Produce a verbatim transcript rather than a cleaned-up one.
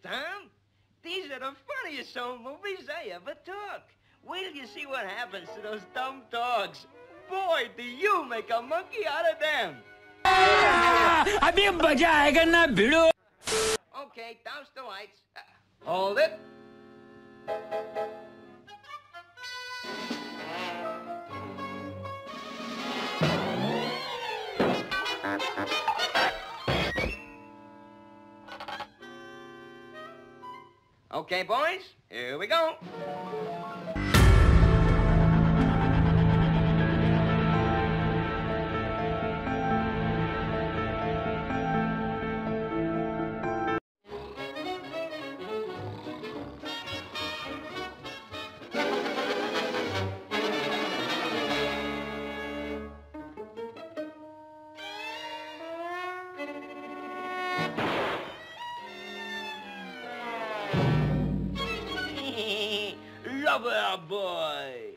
Tom. These are the funniest old movies I ever took. Wait till you see what happens to those dumb dogs. Boy, do you make a monkey out of them. अभी मजा आएगा ना भिड़ो. Okay, douse the lights. Uh, hold it. Okay, boys, here we go. Lover boy.